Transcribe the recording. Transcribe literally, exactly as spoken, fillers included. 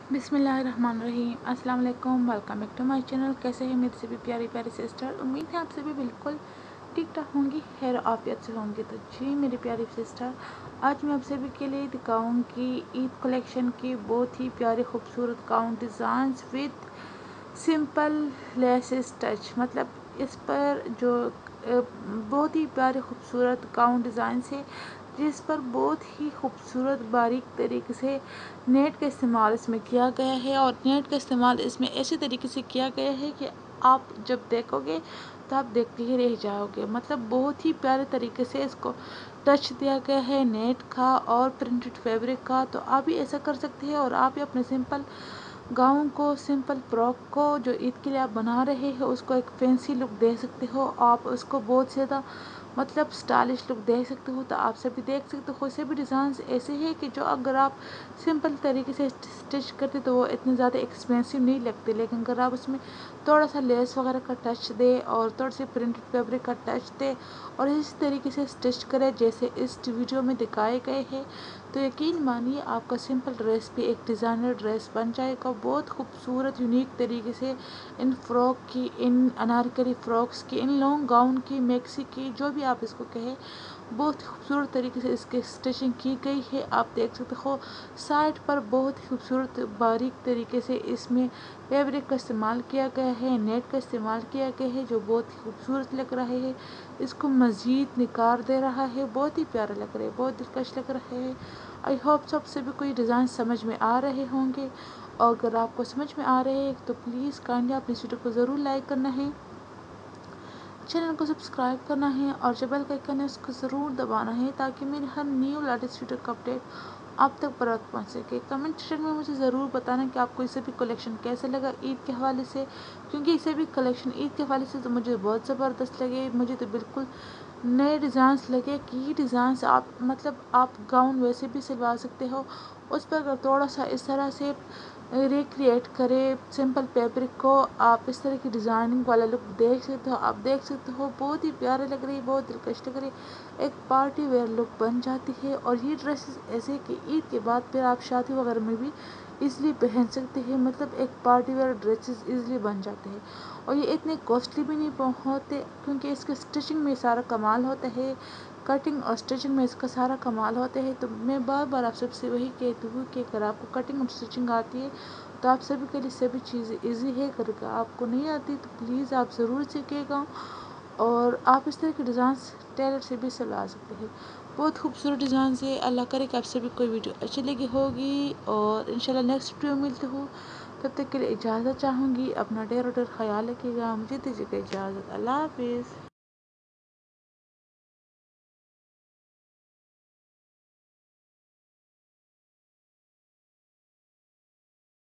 بسم اللہ الرحمن الرحیم۔ السلام علیکم، welcome back to my channel. کیسے ہیں میری سبھی پیاری پیاری سسٹر؟ امید ہے آپ سبھی بالکل ٹھیک ٹھاک ہوں گی، خیر عافیت سے ہوں گی۔ تو جی میری پیاری سسٹر، آج میں آپ سبھی کے لیے دکھاؤں گی عید کلیکشن کی بہت ہی پیارے خوبصورت gown designs with simple laces touch, مطلب اس پر جو بہت ہی پیارے خوبصورت گاؤن ڈیزائنس ہے جس پر بہت ہی خوبصورت باریک طریقے سے نیٹ کا استعمال اس میں کیا گیا ہے، اور نیٹ کا استعمال اس میں ایسے طریقے سے کیا گیا ہے کہ آپ جب دیکھو گے تو آپ دیکھتے ہی رہ جاؤ گے۔ مطلب بہت ہی پیارے طریقے سے اس کو ٹچ دیا گیا ہے نیٹ کا اور پرنٹڈ فیبرک کا۔ تو آپ بھی ایسا کر سکتے ہیں اور آپ بھی اپنے سمپل گاؤن کو، سمپل فراک کو جو عید کے لیے آپ بنا رہے ہیں اس کو ایک فینسی لک دے سکتے ہو۔ آپ اس کو بہت زیادہ مطلب اسٹائلش لک دے سکتے ہو۔ تو آپ سبھی دیکھ سکتے ہو، سے بھی ڈیزائنس ایسے ہیں کہ جو اگر آپ سمپل طریقے سے اسٹچ کرتے تو وہ اتنے زیادہ ایکسپینسو نہیں لگتے، لیکن اگر آپ اس میں تھوڑا سا لیس وغیرہ کا ٹچ دے اور تھوڑا سا پرنٹڈ فیبرک کا ٹچ دے اور اس طریقے سے اسٹچ کرے جیسے اس ویڈیو میں دکھائے گئے ہیں، تو یقین مانیے آپ کا سمپل ڈریس بھی ایک ڈیزائنر ڈریس بن جائے گا۔ بہت خوبصورت یونیک طریقے سے ان فراک کی، ان انارکلی فراکس کی، ان لانگ گاؤن کی، میکسی کی، جو بھی آپ اس کو کہیں، بہت خوبصورت طریقے سے اس کی اسٹیچنگ کی گئی ہے۔ آپ دیکھ سکتے ہو سائڈ پر بہت ہی خوبصورت باریک طریقے سے اس میں فیبرک کا استعمال کیا گیا ہے، نیٹ کا استعمال کیا گیا ہے جو بہت ہی خوبصورت لگ رہا ہے، اس کو مزید نکھار دے رہا ہے، بہت ہی پیارا لگ رہا ہے، بہت دلکش لگ رہا ہے۔ آئی ہوپ سب سے بھی کوئی ڈیزائن سمجھ میں آ رہے ہوں گے، اور اگر آپ کو سمجھ میں آ رہے ہیں تو پلیز کائنڈلی آپ اس ویڈیو کو ضرور لائک کرنا ہے، چینل کو سبسکرائب کرنا ہے، اور جو بیل کا آئیکن ہے اس کو ضرور دبانا ہے تاکہ میری ہر نیو لیٹسٹ ویڈیو کا اپڈیٹ آپ تک پر وقت پہنچ سکے۔ کمنٹ سیکشن میں مجھے ضرور بتانا کہ آپ کو اسے بھی کلیکشن کیسے لگا عید کے حوالے سے، کیونکہ اسے بھی کلیکشن عید کے حوالے سے تو مجھے بہت زبردست لگے، مجھے تو بالکل نئے ڈیزائنس لگے کہ یہ ڈیزائنس آپ مطلب آپ گاؤن ویسے بھی سلوا سکتے ہو، اس پر اگر تھوڑا سا اس طرح سے ریکریٹ کرے سمپل فیبرک کو، آپ اس طرح کی ڈیزائننگ والا لک دیکھ سکتے ہو، آپ دیکھ سکتے ہو بہت ہی پیارے لگ رہی ہے، بہت دلکش لگ رہی ہے، ایک پارٹی ویئر لک بن جاتی ہے۔ اور یہ ڈریسز ایسے کہ عید کے بعد پھر آپ شادی وغیرہ میں بھی ایزلی پہن سکتے ہیں، مطلب ایک پارٹی ویئر ڈریسز ایزلی بن جاتے ہیں، اور یہ اتنے کوسٹلی بھی نہیں ہوتے کیونکہ اس کے اسٹچنگ میں سارا کمال ہوتا ہے، کٹنگ اور اسٹچنگ میں اس کا سارا کمال ہوتا ہے۔ تو میں بار بار آپ سب سے وہی کہتی ہوں کہ اگر آپ کو کٹنگ اور اسٹچنگ آتی ہے تو آپ سبھی کے لیے سبھی چیزیں ایزی ہے، اگر آپ کو نہیں آتی تو پلیز آپ ضرور سیکھیے گا، اور آپ اس طرح کے ڈیزائنس ٹیلر سے بھی سلوا سکتے ہیں۔ بہت خوبصورت ڈیزائنس ہے، اللہ کرے کہ آپ سبھی کوئی ویڈیو اچھی لگی ہوگی، اور انشاءاللہ نیکسٹ ویڈیو ملتے ہوں، تب تک کے لیے اجازت چاہوں گی، اپنا ڈیر اور ڈیر خیال رکھیے گا، مجھے دیجیے گا اجازت، اللہ حافظ۔